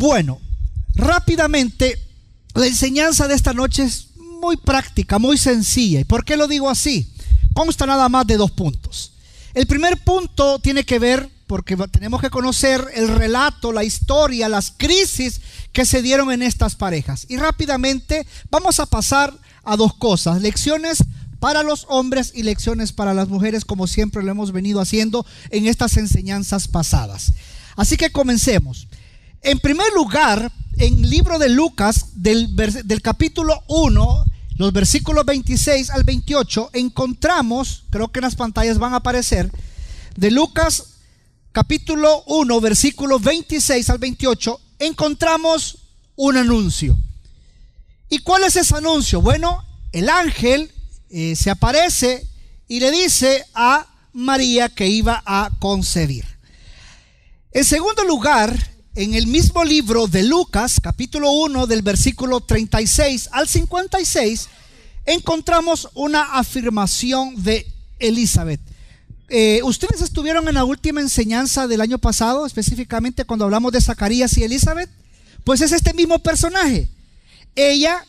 Bueno, rápidamente, la enseñanza de esta noche es muy práctica, muy sencilla. ¿Y por qué lo digo así? Consta nada más de 2 puntos. El primer punto tiene que ver, porque tenemos que conocer el relato, la historia, las crisis que se dieron en estas parejas. Y rápidamente vamos a pasar a 2 cosas: lecciones para los hombres y lecciones para las mujeres, como siempre lo hemos venido haciendo en estas enseñanzas pasadas. Así que comencemos. En primer lugar, en el libro de Lucas, del capítulo 1, los versículos 26 al 28, encontramos, creo que en las pantallas van a aparecer, de Lucas capítulo 1, versículos 26 al 28, encontramos un anuncio. ¿Y cuál es ese anuncio? Bueno, el ángel se aparece y le dice a María que iba a concebir. En segundo lugar, en el mismo libro de Lucas, capítulo 1, del versículo 36 al 56, encontramos una afirmación de Elizabeth. ¿Ustedes estuvieron en la última enseñanza del año pasado, específicamente cuando hablamos de Zacarías y Elizabeth? Pues es este mismo personaje. Ella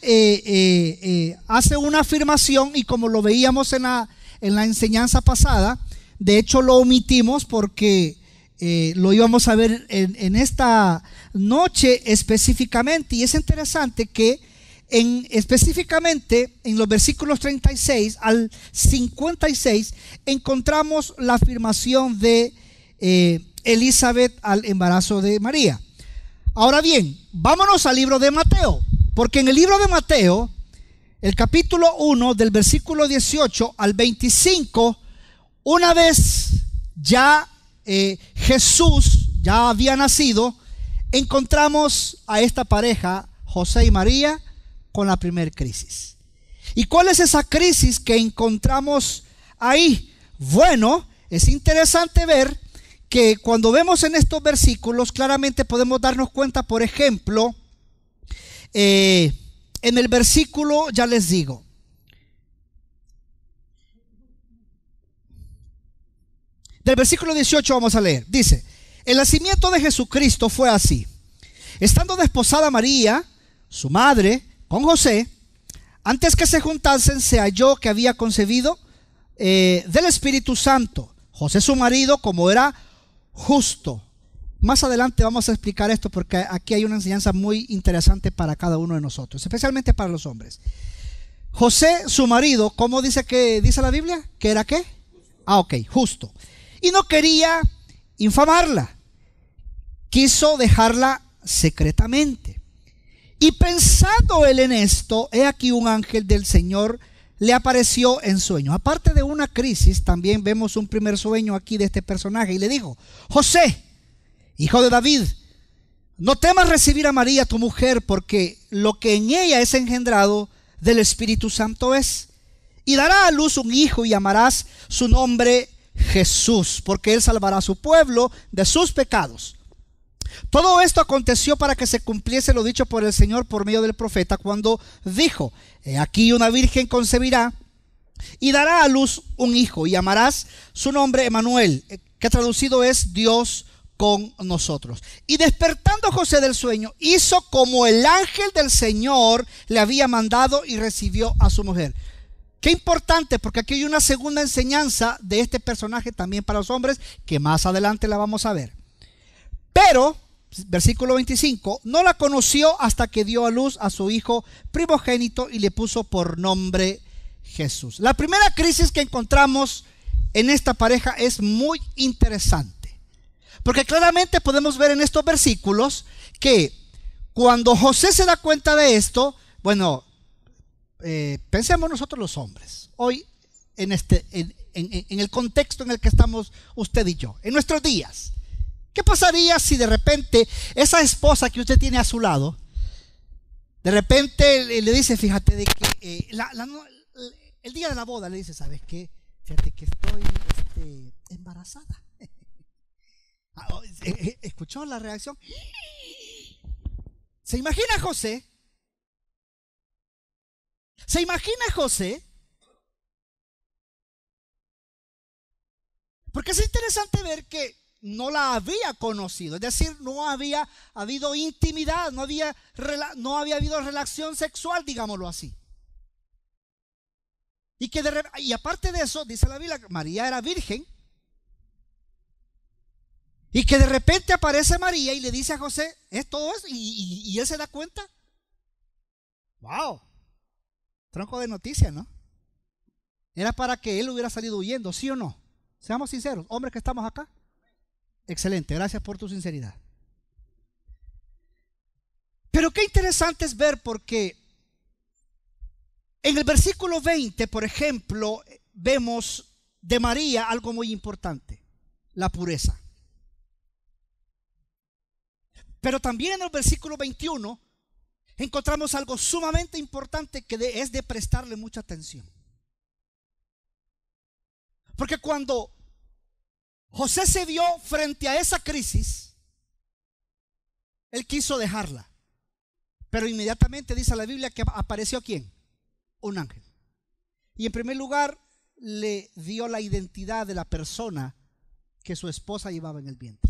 hace una afirmación, y como lo veíamos en la enseñanza pasada, de hecho lo omitimos porque lo íbamos a ver en esta noche específicamente. Y es interesante que específicamente en los versículos 36 al 56 encontramos la afirmación de Elizabeth al embarazo de María. Ahora bien, vámonos al libro de Mateo, porque en el libro de Mateo, el capítulo 1, del versículo 18 al 25, una vez ya Jesús ya había nacido, encontramos a esta pareja, José y María, con la primera crisis. ¿Y cuál es esa crisis que encontramos ahí? Bueno, es interesante ver que cuando vemos en estos versículos, claramente podemos darnos cuenta, por ejemplo, en el versículo, ya les digo, del versículo 18 vamos a leer. Dice: el nacimiento de Jesucristo fue así. Estando desposada María, su madre, con José, antes que se juntasen, se halló que había concebido del Espíritu Santo. José, su marido, como era justo. Más adelante vamos a explicar esto, porque aquí hay una enseñanza muy interesante para cada uno de nosotros, especialmente para los hombres. José, su marido, ¿cómo dice la Biblia? ¿Que era qué? Justo. Y no quería infamarla, quiso dejarla secretamente. Y pensando él en esto, he aquí un ángel del Señor le apareció en sueño. Aparte de una crisis, también vemos un primer sueño aquí de este personaje, y le dijo: José, hijo de David, no temas recibir a María tu mujer, porque lo que en ella es engendrado del Espíritu Santo es. Y dará a luz un hijo, y llamarás su nombre Jesús, porque él salvará a su pueblo de sus pecados. Todo esto aconteció para que se cumpliese lo dicho por el Señor por medio del profeta, cuando dijo: he aquí una virgen concebirá y dará a luz un hijo, y llamarás su nombre Emmanuel, que traducido es Dios con nosotros. Y despertando José del sueño, hizo como el ángel del Señor le había mandado, y recibió a su mujer. Qué importante, porque aquí hay una segunda enseñanza de este personaje también para los hombres, que más adelante la vamos a ver. Pero, versículo 25, no la conoció hasta que dio a luz a su hijo primogénito y le puso por nombre Jesús. La primera crisis que encontramos en esta pareja es muy interesante, porque claramente podemos ver en estos versículos que cuando José se da cuenta de esto, bueno, pensemos nosotros los hombres, hoy en el contexto en el que estamos usted y yo, en nuestros días. ¿Qué pasaría si de repente esa esposa que usted tiene a su lado, de repente le dice: fíjate de que el día de la boda le dice: ¿sabes qué? Fíjate que estoy embarazada. ¿Escuchó la reacción? ¿Se imagina José? ¿Se imagina José? Porque es interesante ver que no la había conocido, es decir, no había habido intimidad, no había habido relación sexual, digámoslo así. Y aparte de eso, dice la Biblia, María era virgen. Y que de repente aparece María y le dice a José, es todo eso, y él se da cuenta. Wow, tronco de noticias, ¿no? Era para que él hubiera salido huyendo, ¿sí o no? Seamos sinceros, hombres que estamos acá. Excelente, gracias por tu sinceridad. Pero qué interesante es ver, porque en el versículo 20, por ejemplo, vemos de María algo muy importante, la pureza. Pero también en el versículo 21 encontramos algo sumamente importante que es de prestarle mucha atención. Porque cuando José se vio frente a esa crisis, él quiso dejarla. Pero inmediatamente dice la Biblia que apareció ¿quién? Un ángel. Y en primer lugar le dio la identidad de la persona que su esposa llevaba en el vientre.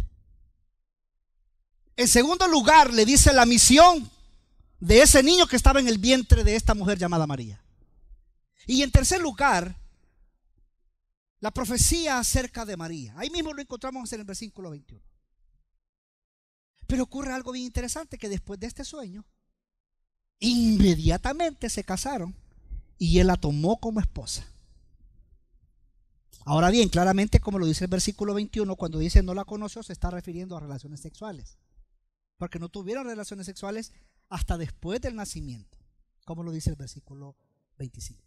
En segundo lugar le dice la misión de ese niño que estaba en el vientre de esta mujer llamada María. Y en tercer lugar, la profecía acerca de María. Ahí mismo lo encontramos en el versículo 21. Pero ocurre algo bien interesante, que después de este sueño, inmediatamente se casaron y él la tomó como esposa. Ahora bien, claramente, como lo dice el versículo 21, cuando dice no la conoció, se está refiriendo a relaciones sexuales, porque no tuvieron relaciones sexuales hasta después del nacimiento, como lo dice el versículo 25.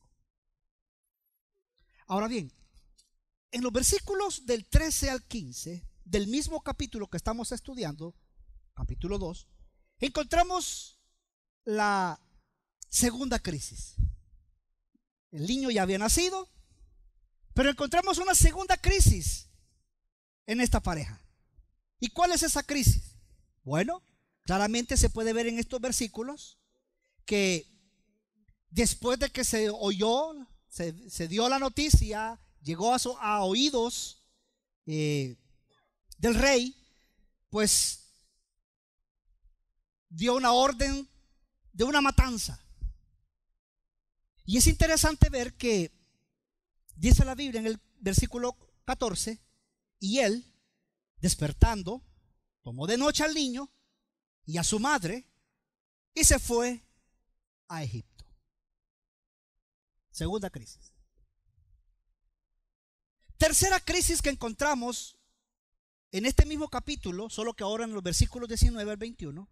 Ahora bien, en los versículos del 13 al 15 del mismo capítulo que estamos estudiando, capítulo 2, encontramos la segunda crisis. El niño ya había nacido, pero encontramos una segunda crisis en esta pareja. ¿Y cuál es esa crisis? Bueno, claramente se puede ver en estos versículos que después de que se oyó, se dio la noticia, llegó a oídos del rey, pues dio una orden de una matanza. Y es interesante ver que dice la Biblia en el versículo 14, y él, despertando, tomó de noche al niño y a su madre y se fue a Egipto. Segunda crisis. Tercera crisis que encontramos en este mismo capítulo, solo que ahora en los versículos 19 al 21,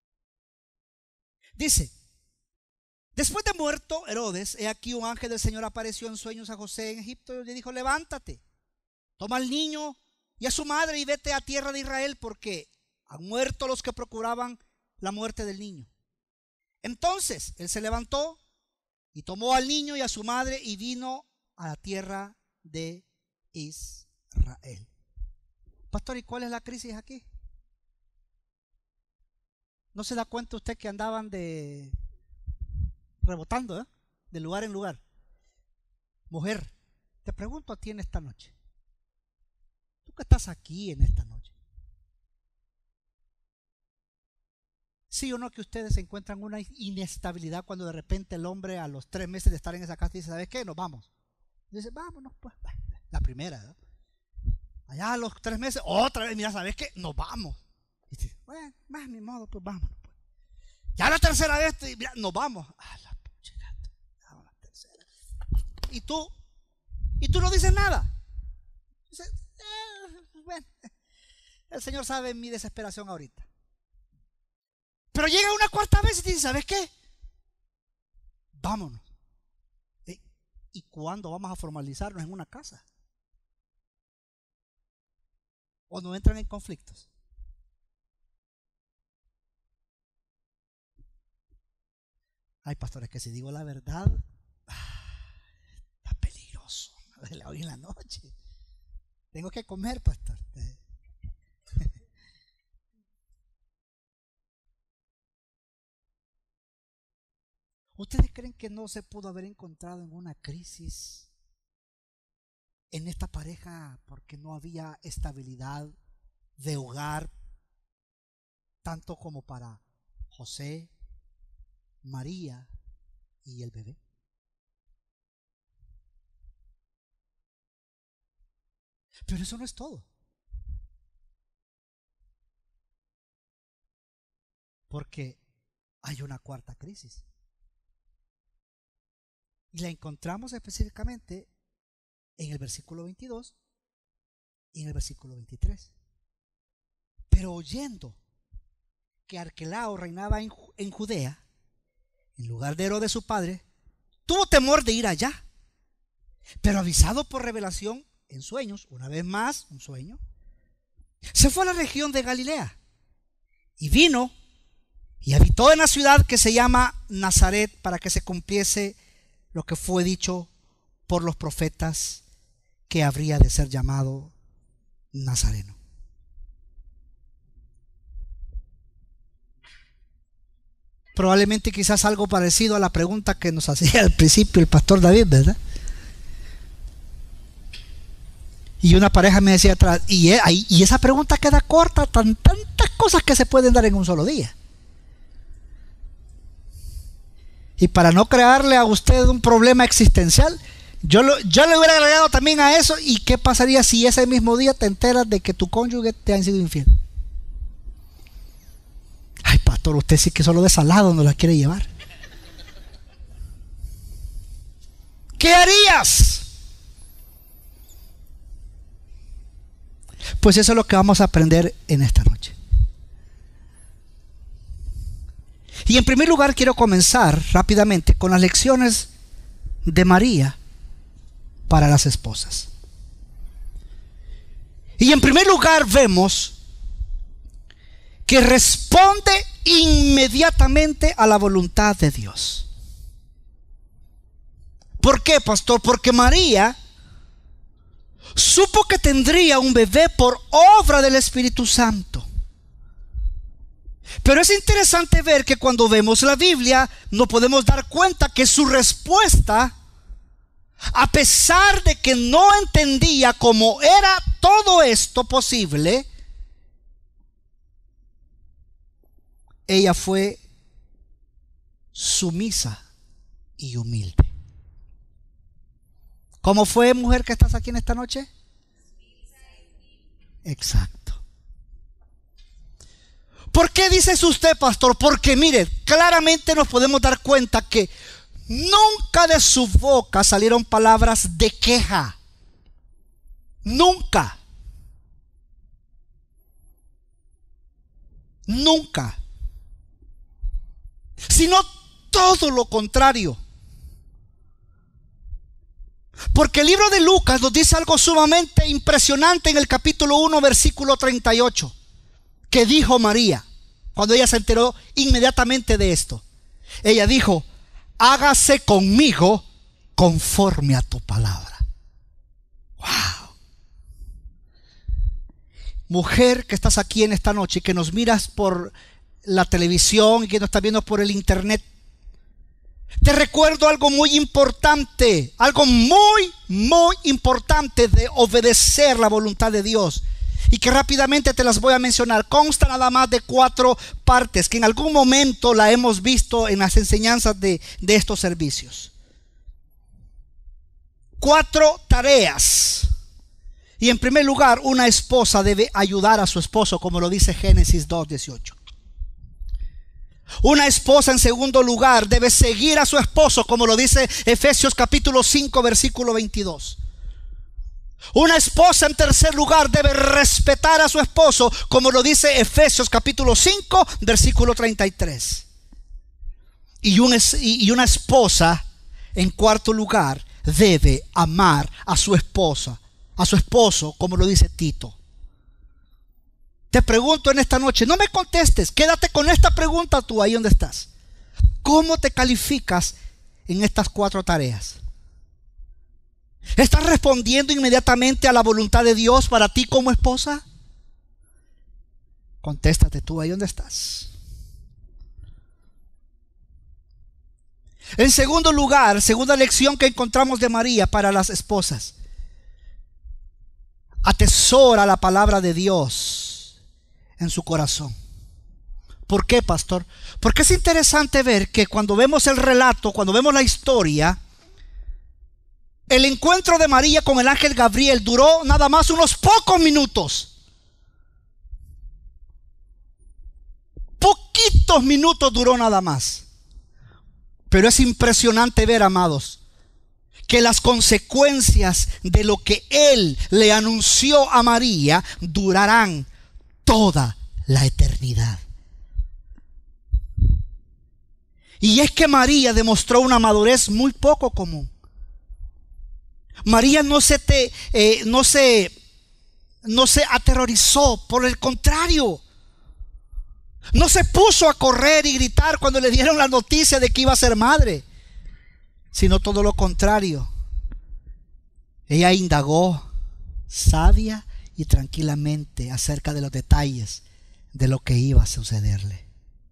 dice: después de muerto Herodes, he aquí un ángel del Señor apareció en sueños a José en Egipto y le dijo: levántate, toma al niño y a su madre y vete a tierra de Israel, porque han muerto los que procuraban la muerte del niño. Entonces él se levantó y tomó al niño y a su madre y vino a la tierra de Israel. Pastor, ¿y cuál es la crisis aquí? ¿No se da cuenta usted que andaban rebotando, de lugar en lugar? Mujer, te pregunto a ti en esta noche, tú que estás aquí en esta noche, ¿sí o no que ustedes encuentran una inestabilidad cuando de repente el hombre a los 3 meses de estar en esa casa dice: ¿sabes qué? Nos vamos. Dice: vámonos pues. La primera, ¿no? Allá a los 3 meses, otra vez: mira, ¿sabes qué? Nos vamos. Y dice: bueno, más mi modo, pues vámonos pues. Ya la tercera vez, mira, nos vamos. La pucha, la tercera. Y tú no dices nada. Dices: bueno, el Señor sabe mi desesperación ahorita. Pero llega una cuarta vez y te dice: ¿sabes qué? Vámonos. ¿Y cuándo vamos a formalizarnos en una casa? ¿O no entran en conflictos? Hay pastores que si digo la verdad, está peligroso hoy en la noche. Tengo que comer, pastor. ¿Ustedes creen que no se pudo haber encontrado en una crisis en esta pareja porque no había estabilidad de hogar, tanto como para José, María y el bebé. Pero eso no es todo. Porque hay una cuarta crisis. Y la encontramos específicamente en el versículo 22 y en el versículo 23. Pero oyendo que Arquelao reinaba en Judea, en lugar de Herodes su padre, tuvo temor de ir allá. Pero avisado por revelación en sueños, una vez más, un sueño, se fue a la región de Galilea y vino y habitó en la ciudad que se llama Nazaret, para que se cumpliese lo que fue dicho por los profetas, que habría de ser llamado Nazareno. Probablemente quizás algo parecido a la pregunta que nos hacía al principio el pastor David, ¿verdad? Y una pareja me decía atrás, y esa pregunta queda corta, tantas cosas que se pueden dar en un solo día. Y para no crearle a usted un problema existencial, yo le hubiera agregado también a eso: ¿y qué pasaría si ese mismo día te enteras de que tu cónyuge te ha sido infiel? Ay, pastor, usted sí que solo de salado no la quiere llevar. ¿Qué harías? Pues eso es lo que vamos a aprender en esta noche. Y en primer lugar quiero comenzar rápidamente con las lecciones de María para las esposas. Y en primer lugar vemos que responde inmediatamente a la voluntad de Dios. ¿Por qué, pastor? Porque María supo que tendría un bebé por obra del Espíritu Santo. Pero es interesante ver que cuando vemos la Biblia nos podemos dar cuenta que su respuesta, a pesar de que no entendía cómo era todo esto posible, ella fue sumisa y humilde. ¿Cómo fue, mujer que estás aquí en esta noche? Exacto. ¿Por qué dice eso usted, pastor? Porque mire, claramente nos podemos dar cuenta que nunca de su boca salieron palabras de queja. Nunca. Nunca. Sino todo lo contrario. Porque el libro de Lucas nos dice algo sumamente impresionante en el capítulo 1, versículo 38, que dijo María cuando ella se enteró inmediatamente de esto. Ella dijo: hágase conmigo conforme a tu palabra. Wow. Mujer que estás aquí en esta noche y que nos miras por la televisión y que nos estás viendo por el internet, te recuerdo algo muy importante, algo muy importante de obedecer la voluntad de Dios, y que rápidamente te las voy a mencionar. Consta nada más de 4 partes que en algún momento la hemos visto en las enseñanzas de estos servicios. 4 tareas. Y en primer lugar, una esposa debe ayudar a su esposo, como lo dice Génesis 2:18. Una esposa, en segundo lugar, debe seguir a su esposo, como lo dice Efesios capítulo 5 versículo 22. Una esposa, en tercer lugar, debe respetar a su esposo, como lo dice Efesios capítulo 5 versículo 33. Y una esposa, en cuarto lugar, debe amar a su esposa, a su esposo, como lo dice Tito. Te pregunto en esta noche, no me contestes, quédate con esta pregunta tú ahí donde estás. ¿Cómo te calificas en estas 4 tareas? ¿Estás respondiendo inmediatamente a la voluntad de Dios para ti como esposa? Contéstate tú ahí donde estás. En segundo lugar, segunda lección que encontramos de María para las esposas: atesora la palabra de Dios en su corazón. ¿Por qué, pastor? Porque es interesante ver que cuando vemos el relato, cuando vemos la historia, el encuentro de María con el ángel Gabriel duró nada más unos pocos minutos. Poquitos minutos duró nada más. Pero es impresionante ver, amados, que las consecuencias de lo que él le anunció a María durarán toda la eternidad. Y es que María demostró una madurez muy poco común. María no se aterrorizó, por el contrario, no se puso a correr y gritar cuando le dieron la noticia de que iba a ser madre, sino todo lo contrario. Ella indagó sabia y tranquilamente acerca de los detalles de lo que iba a sucederle.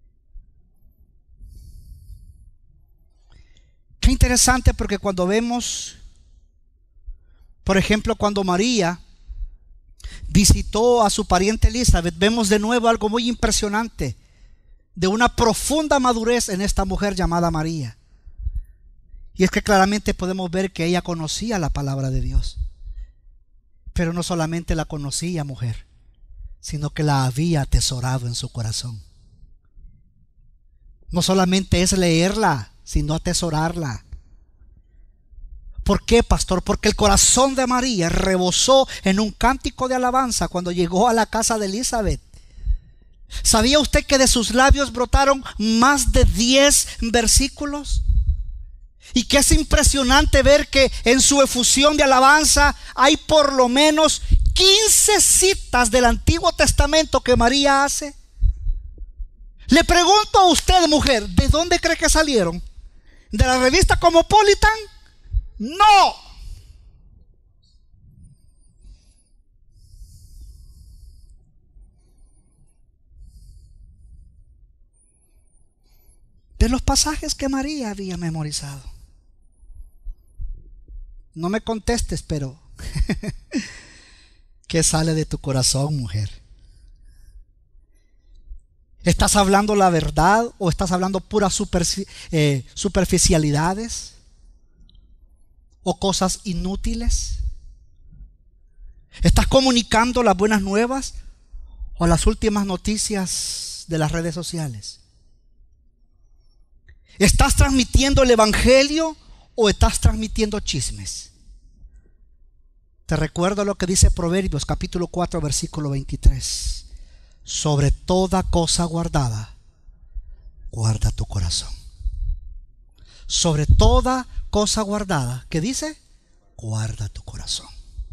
Qué interesante, porque cuando vemos, por ejemplo, cuando María visitó a su pariente Elizabeth, vemos de nuevo algo muy impresionante, de una profunda madurez en esta mujer llamada María. Y es que claramente podemos ver que ella conocía la palabra de Dios, pero no solamente la conocía, mujer, sino que la había atesorado en su corazón. No solamente es leerla, sino atesorarla. ¿Por qué, pastor? Porque el corazón de María rebosó en un cántico de alabanza cuando llegó a la casa de Elizabeth. ¿Sabía usted que de sus labios brotaron más de 10 versículos? Y que es impresionante ver que en su efusión de alabanza hay por lo menos 15 citas del Antiguo Testamento que María hace. Le pregunto a usted, mujer, ¿de dónde cree que salieron? ¿De la revista Cosmopolitan? No. De los pasajes que María había memorizado. No me contestes, pero ¿qué sale de tu corazón, mujer? ¿Estás hablando la verdad o estás hablando puras superficialidades o cosas inútiles? ¿Estás comunicando las buenas nuevas o las últimas noticias de las redes sociales? ¿Estás transmitiendo el evangelio o estás transmitiendo chismes? Te recuerdo lo que dice Proverbios capítulo 4 versículo 23. Sobre toda cosa guardada, guarda tu corazón. Sobre toda cosa guardada, ¿qué dice? Guarda tu corazón.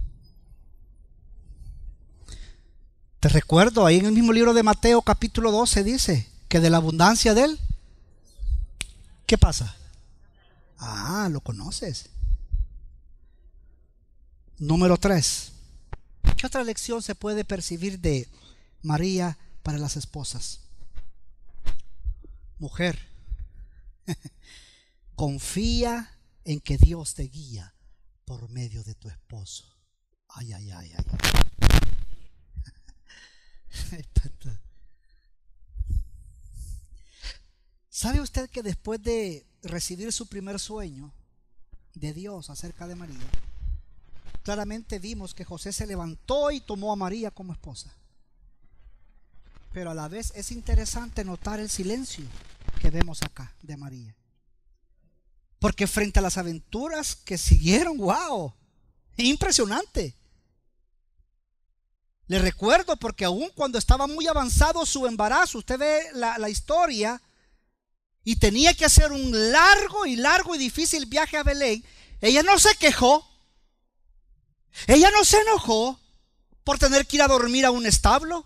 Te recuerdo, ahí en el mismo libro de Mateo capítulo 12 dice que de la abundancia de él, ¿qué pasa? Ah, lo conoces. Número 3. ¿Qué otra lección se puede percibir de María para las esposas? Mujer, confía en que Dios te guía por medio de tu esposo. Ay, ay, ay, ay. ¿Sabe usted que después de recibir su primer sueño de Dios acerca de María, claramente vimos que José se levantó y tomó a María como esposa? Pero a la vez es interesante notar el silencio que vemos acá de María, porque frente a las aventuras que siguieron, wow, impresionante. Le recuerdo, porque aún cuando estaba muy avanzado su embarazo, usted ve la historia, y tenía que hacer un largo y difícil viaje a Belén, ella no se quejó, ella no se enojó por tener que ir a dormir a un establo.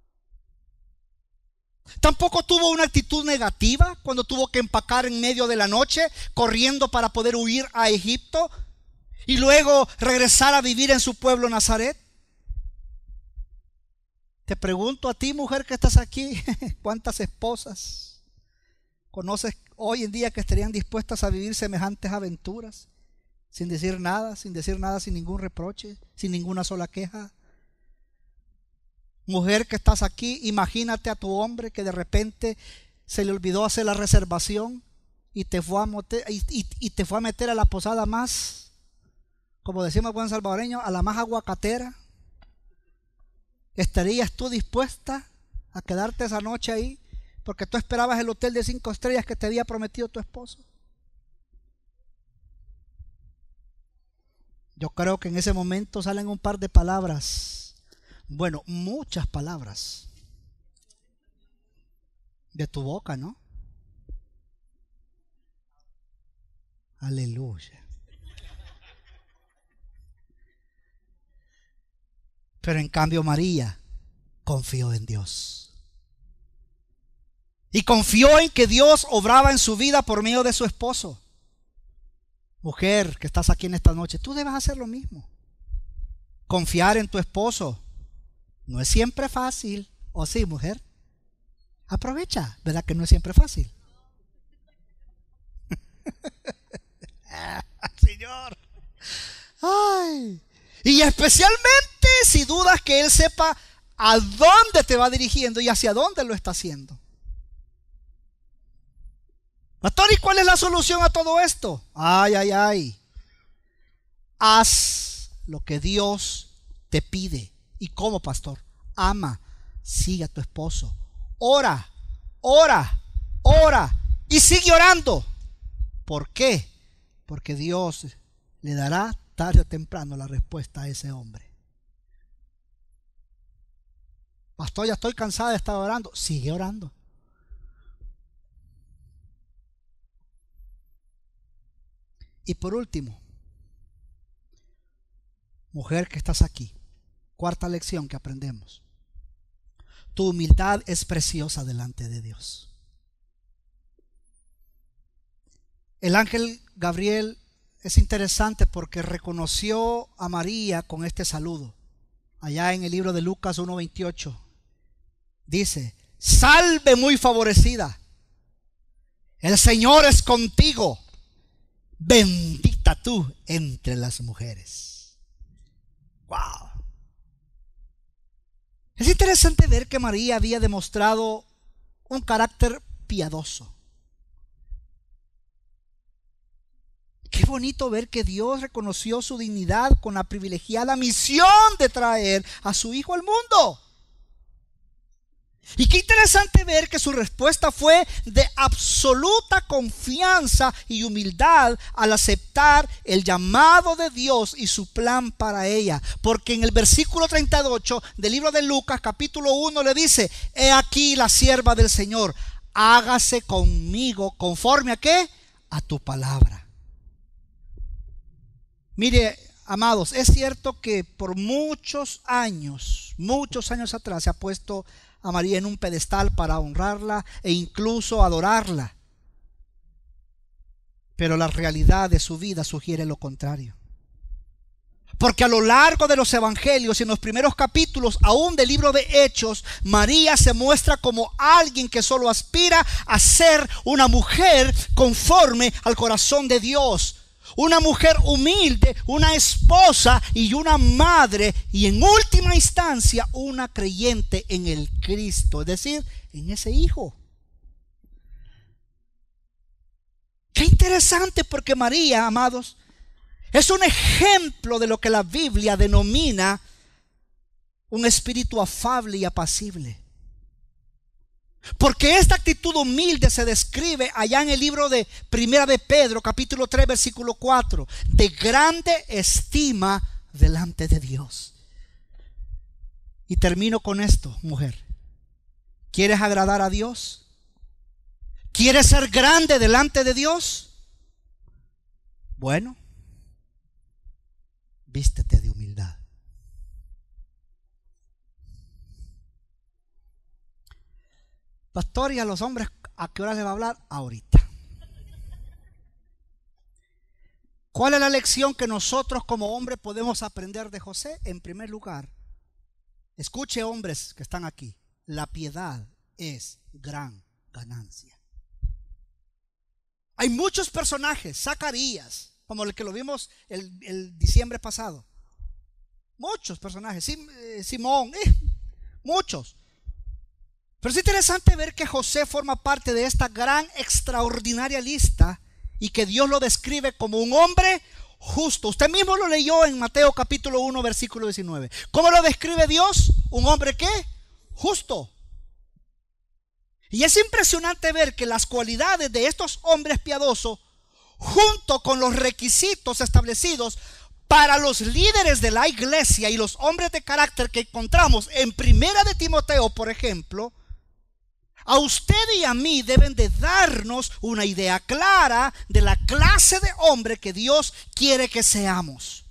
Tampoco tuvo una actitud negativa cuando tuvo que empacar en medio de la noche, corriendo para poder huir a Egipto y luego regresar a vivir en su pueblo Nazaret. Te pregunto a ti, mujer que estás aquí, ¿cuántas esposas conoces hoy en día que estarían dispuestas a vivir semejantes aventuras sin decir nada, sin ningún reproche, sin ninguna sola queja? Mujer que estás aquí, imagínate a tu hombre que de repente se le olvidó hacer la reservación y te fue a meter a la posada más, como decimos buen salvadoreño, a la más aguacatera. ¿Estarías tú dispuesta a quedarte esa noche ahí porque tú esperabas el hotel de 5 estrellas que te había prometido tu esposo? Yo creo que en ese momento salen un par de palabras, bueno, muchas palabras de tu boca, ¿no? Aleluya. Pero en cambio María confió en Dios. Y confió en que Dios obraba en su vida por medio de su esposo. Mujer que estás aquí en esta noche, tú debes hacer lo mismo. Confiar en tu esposo. No es siempre fácil. ¿O sí, mujer? Aprovecha, ¿verdad que no es siempre fácil? Señor. Ay. Y especialmente si dudas que Él sepa a dónde te va dirigiendo y hacia dónde lo está haciendo. Pastor, ¿y cuál es la solución a todo esto? Ay, ay, ay. Haz lo que Dios te pide. ¿Y cómo, pastor? Ama, sigue a tu esposo. Ora, ora, ora y sigue orando. ¿Por qué? Porque Dios le dará tarde o temprano la respuesta a ese hombre. Pastor, ya estoy cansada de estar orando. Sigue orando. Y por último, mujer que estás aquí, cuarta lección que aprendemos: tu humildad es preciosa delante de Dios. El ángel Gabriel es interesante porque reconoció a María con este saludo. Allá en el libro de Lucas 1:28 dice: salve muy favorecida, el Señor es contigo, bendita tú entre las mujeres. Wow. Es interesante ver que María había demostrado un carácter piadoso. Qué bonito ver que Dios reconoció su dignidad con la privilegiada misión de traer a su hijo al mundo. Y qué interesante ver que su respuesta fue de absoluta confianza y humildad al aceptar el llamado de Dios y su plan para ella. Porque en el versículo 38 del libro de Lucas capítulo 1 le dice: he aquí la sierva del Señor, hágase conmigo conforme a ¿qué? A tu palabra. Mire, amados, es cierto que por muchos años atrás se ha puesto a María en un pedestal para honrarla e incluso adorarla. Pero la realidad de su vida sugiere lo contrario. Porque a lo largo de los evangelios y en los primeros capítulos aún del libro de Hechos, María se muestra como alguien que solo aspira a ser una mujer conforme al corazón de Dios. Una mujer humilde, una esposa y una madre, y en última instancia una creyente en el Cristo, es decir, en ese hijo. Qué interesante, porque María, amados, es un ejemplo de lo que la Biblia denomina un espíritu afable y apacible. Porque esta actitud humilde se describe allá en el libro de Primera de Pedro, capítulo 3, versículo 4, de grande estima delante de Dios. Y termino con esto, mujer. ¿Quieres agradar a Dios? ¿Quieres ser grande delante de Dios? Bueno, vístete de humildad. Pastor, ¿y a los hombres a qué hora les va a hablar? Ahorita. ¿Cuál es la lección que nosotros como hombres podemos aprender de José? En primer lugar, escuche, hombres que están aquí, la piedad es gran ganancia. Hay muchos personajes, Zacarías, como el que lo vimos el diciembre pasado. Muchos personajes, Simón, Muchos. Pero es interesante ver que José forma parte de esta gran, extraordinaria lista y que Dios lo describe como un hombre justo. Usted mismo lo leyó en Mateo capítulo 1 versículo 19. ¿Cómo lo describe Dios? Un hombre ¿qué? Justo. Y es impresionante ver que las cualidades de estos hombres piadosos, junto con los requisitos establecidos para los líderes de la iglesia y los hombres de carácter que encontramos en Primera de Timoteo, por ejemplo, a usted y a mí deben de darnos una idea clara de la clase de hombre que Dios quiere que seamos.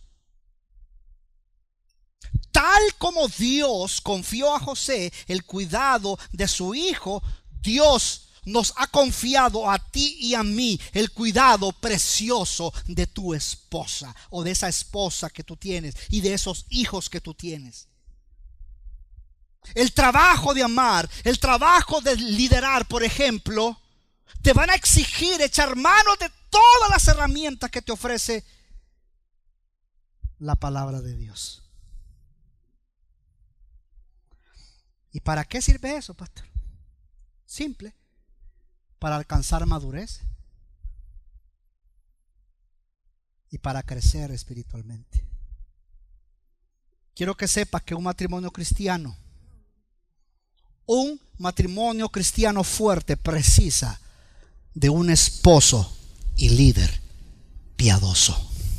Tal como Dios confió a José el cuidado de su hijo, Dios nos ha confiado a ti y a mí el cuidado precioso de tu esposa o de esa esposa que tú tienes y de esos hijos que tú tienes. El trabajo de amar, el trabajo de liderar, por ejemplo, te van a exigir echar mano de todas las herramientas que te ofrece la palabra de Dios. ¿Y para qué sirve eso, pastor? Simple, para alcanzar madurez y para crecer espiritualmente. Quiero que sepas que un matrimonio cristiano fuerte precisa de un esposo y líder piadoso.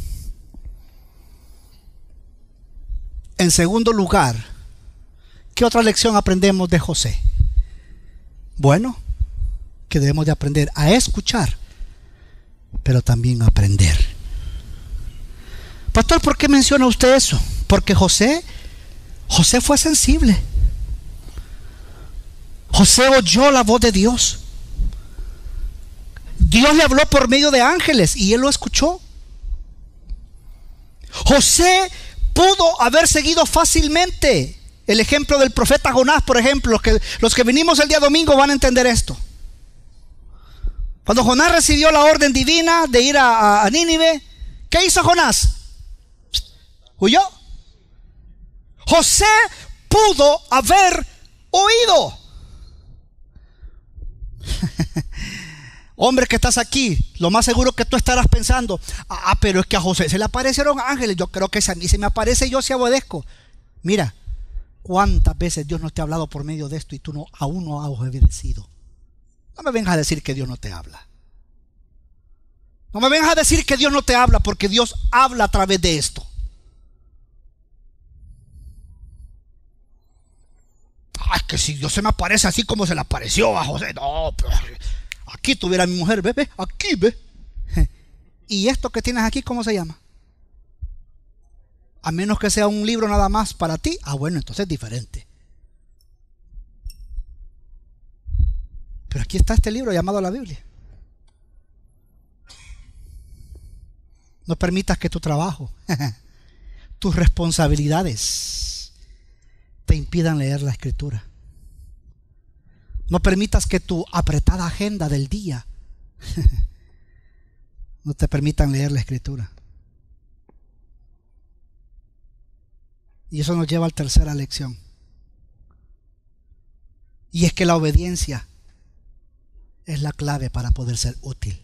En segundo lugar, ¿qué otra lección aprendemos de José? Bueno, que debemos de aprender a escuchar, pero también a aprender. Pastor, ¿por qué menciona usted eso? Porque José fue sensible. José oyó la voz de Dios. Dios le habló por medio de ángeles y él lo escuchó. José pudo haber seguido fácilmente el ejemplo del profeta Jonás, por ejemplo. Los que venimos el día domingo van a entender esto. Cuando Jonás recibió la orden divina de ir a Nínive, ¿qué hizo Jonás? ¿Huyó? José pudo haber huido. Hombre que estás aquí, lo más seguro que tú estarás pensando: pero es que a José se le aparecieron ángeles. Yo creo que si a mí se me aparece, yo sí obedezco. Mira, ¿cuántas veces Dios no te ha hablado por medio de esto y tú aún no has obedecido? No me vengas a decir que Dios no te habla. No me vengas a decir que Dios no te habla, porque Dios habla a través de esto. Es que si Dios se me aparece así como se le apareció a José, no, pero aquí tuviera mi mujer, ve, aquí ve. ¿Y esto que tienes aquí cómo se llama? A menos que sea un libro nada más para ti. Bueno, entonces es diferente. Pero aquí está este libro llamado la Biblia. No permitas que tu trabajo, tus responsabilidades te impidan leer la Escritura. No permitas que tu apretada agenda del día no te permitan leer la Escritura. Y eso nos lleva a la tercera lección. Y es que la obediencia es la clave para poder ser útil.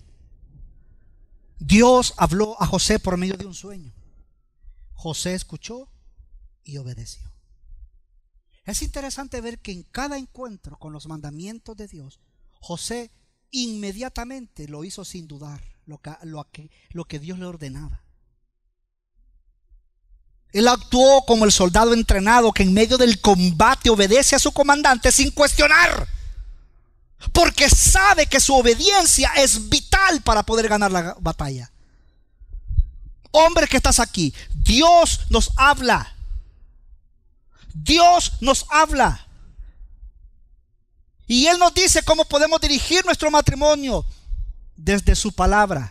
Dios habló a José por medio de un sueño. José escuchó y obedeció. Es interesante ver que en cada encuentro con los mandamientos de Dios, José inmediatamente lo hizo sin dudar lo que Dios le ordenaba. Él actuó como el soldado entrenado que en medio del combate obedece a su comandante sin cuestionar, porque sabe que su obediencia es vital para poder ganar la batalla. Hombre que estás aquí, Dios nos habla. Dios nos habla. Y Él nos dice cómo podemos dirigir nuestro matrimonio desde su palabra.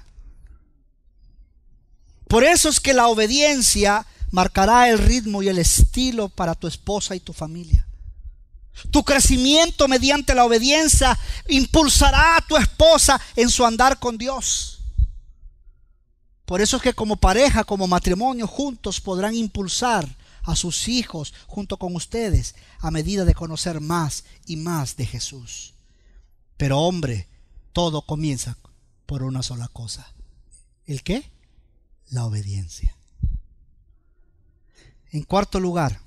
Por eso es que la obediencia marcará el ritmo y el estilo para tu esposa y tu familia. Tu crecimiento mediante la obediencia impulsará a tu esposa en su andar con Dios. Por eso es que como pareja, como matrimonio, juntos podrán impulsar a sus hijos junto con ustedes a medida de conocer más y más de Jesús. Pero hombre, todo comienza por una sola cosa. ¿El qué? La obediencia. En cuarto lugar,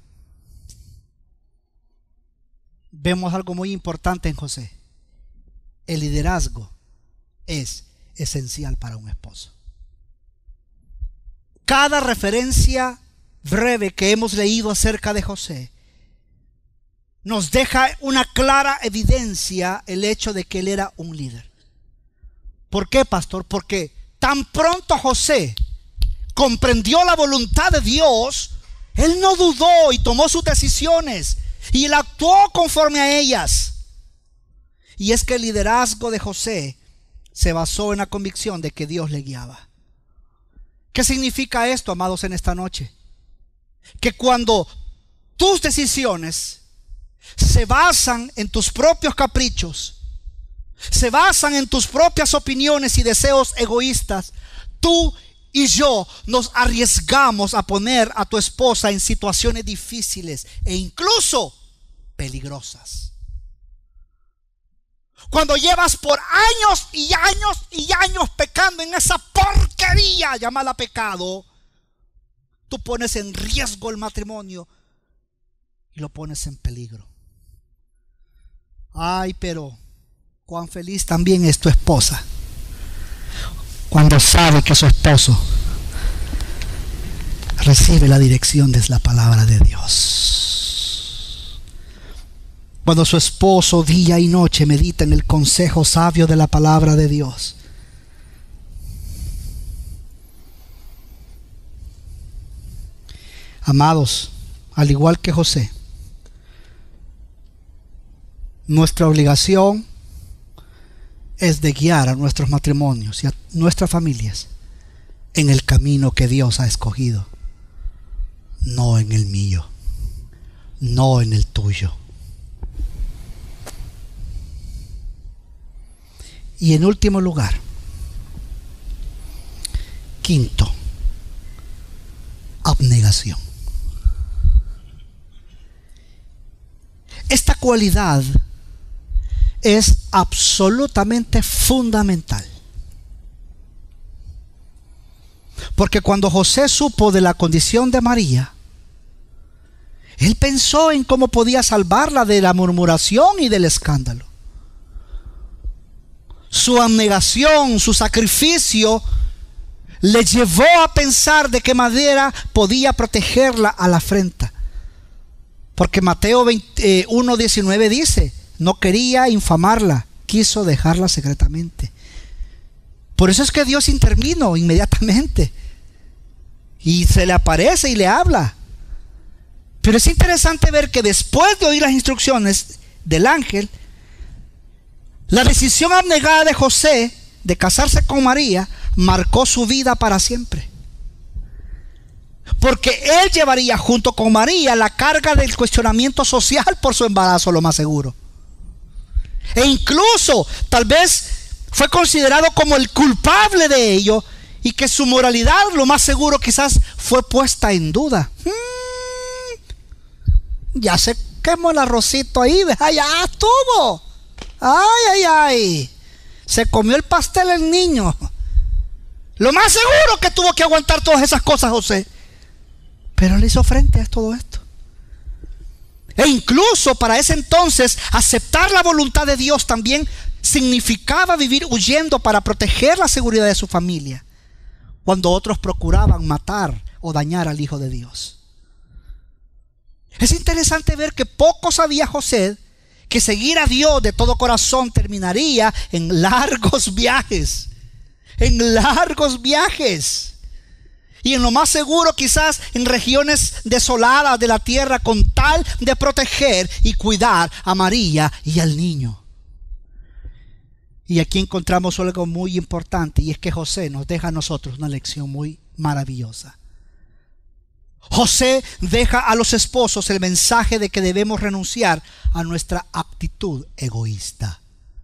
vemos algo muy importante en José. El liderazgo es esencial para un esposo. Cada referencia breve que hemos leído acerca de José nos deja una clara evidencia el hecho de que él era un líder. ¿Por qué, pastor? Porque tan pronto José comprendió la voluntad de Dios, él no dudó y tomó sus decisiones y él actuó conforme a ellas. Y es que el liderazgo de José se basó en la convicción de que Dios le guiaba. ¿Qué significa esto, amados, en esta noche? Que cuando tus decisiones se basan en tus propios caprichos, se basan en tus propias opiniones y deseos egoístas, tú y yo nos arriesgamos a poner a tu esposa en situaciones difíciles e incluso peligrosas. Cuando llevas por años y años y años pecando en esa porquería llamada pecado, tú pones en riesgo el matrimonio y lo pones en peligro. Ay, pero cuán feliz también es tu esposa cuando sabe que su esposo recibe la dirección de la palabra de Dios. Cuando su esposo día y noche medita en el consejo sabio de la palabra de Dios. Amados, al igual que José, nuestra obligación es de guiar a nuestros matrimonios y a nuestras familias en el camino que Dios ha escogido, no en el mío, no en el tuyo. Y en último lugar, quinto, abnegación. Esta cualidad es absolutamente fundamental. Porque cuando José supo de la condición de María, él pensó en cómo podía salvarla de la murmuración y del escándalo. Su abnegación, su sacrificio, le llevó a pensar de qué manera podía protegerla a la afrenta. Porque Mateo 1:19 dice: no quería infamarla, quiso dejarla secretamente. Por eso es que Dios intervino inmediatamente y se le aparece y le habla. Pero es interesante ver que después de oír las instrucciones del ángel, la decisión abnegada de José de casarse con María marcó su vida para siempre. Porque él llevaría junto con María la carga del cuestionamiento social por su embarazo, lo más seguro. E incluso tal vez fue considerado como el culpable de ello, y que su moralidad, lo más seguro, quizás fue puesta en duda. Ya se quemó el arrocito ahí, ya estuvo. Ay, se comió el pastel el niño. Lo más seguro que tuvo que aguantar todas esas cosas José, pero le hizo frente a todo esto. E incluso para ese entonces aceptar la voluntad de Dios también significaba vivir huyendo para proteger la seguridad de su familia, cuando otros procuraban matar o dañar al Hijo de Dios. Es interesante ver que poco sabía José que seguir a Dios de todo corazón terminaría en largos viajes. En largos viajes. Y en lo más seguro quizás en regiones desoladas de la tierra, con tal de proteger y cuidar a María y al niño. Y aquí encontramos algo muy importante, y es que José nos deja a nosotros una lección muy maravillosa. José deja a los esposos el mensaje de que debemos renunciar a nuestra actitud egoísta.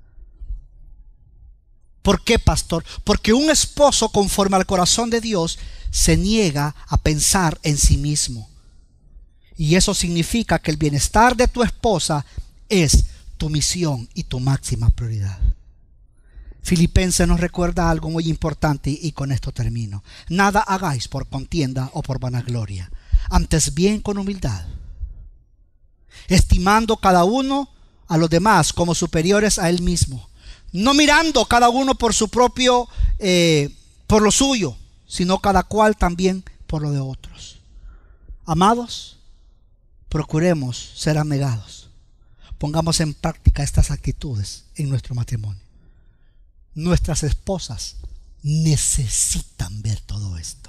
¿Por qué, pastor? Porque un esposo conforme al corazón de Dios se niega a pensar en sí mismo. Y eso significa que el bienestar de tu esposa es tu misión y tu máxima prioridad. Filipenses nos recuerda algo muy importante y con esto termino. Nada hagáis por contienda o por vanagloria, antes bien con humildad, estimando cada uno a los demás como superiores a él mismo, no mirando cada uno por su propio, por lo suyo, sino cada cual también por lo de otros. Amados, procuremos ser abnegados. Pongamos en práctica estas actitudes en nuestro matrimonio. Nuestras esposas necesitan ver todo esto.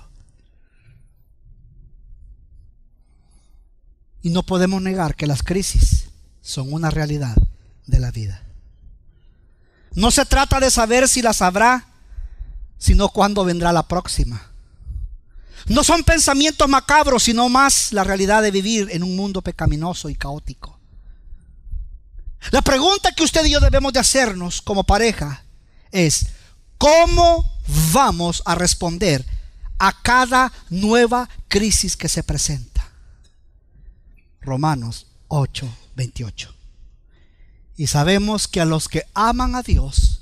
Y no podemos negar que las crisis son una realidad de la vida. No se trata de saber si las habrá, sino cuándo vendrá la próxima. No son pensamientos macabros, sino más la realidad de vivir en un mundo pecaminoso y caótico. La pregunta que usted y yo debemos de hacernos como pareja es: ¿cómo vamos a responder a cada nueva crisis que se presenta? Romanos 8:28. Y sabemos que a los que aman a Dios,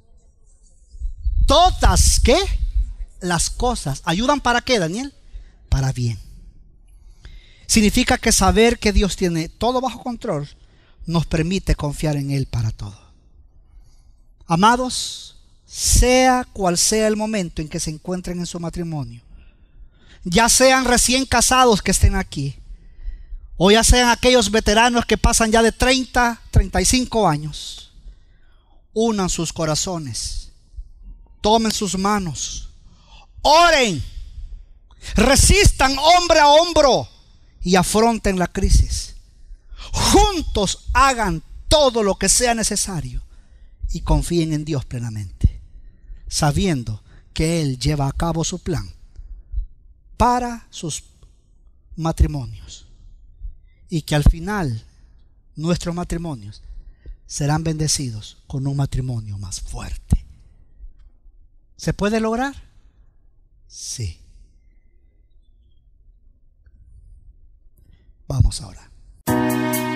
todas, ¿qué? Las cosas ayudan para qué, Daniel? Para bien. Significa que saber que Dios tiene todo bajo control nos permite confiar en Él para todo. Amados, sea cual sea el momento en que se encuentren en su matrimonio, ya sean recién casados que estén aquí, o ya sean aquellos veteranos que pasan ya de 30, 35 años, unan sus corazones, tomen sus manos, oren, resistan hombre a hombro y afronten la crisis. Juntos hagan todo lo que sea necesario y confíen en Dios plenamente, sabiendo que Él lleva a cabo su plan para sus matrimonios y que al final nuestros matrimonios serán bendecidos con un matrimonio más fuerte. ¿Se puede lograr? Sí. Vamos ahora.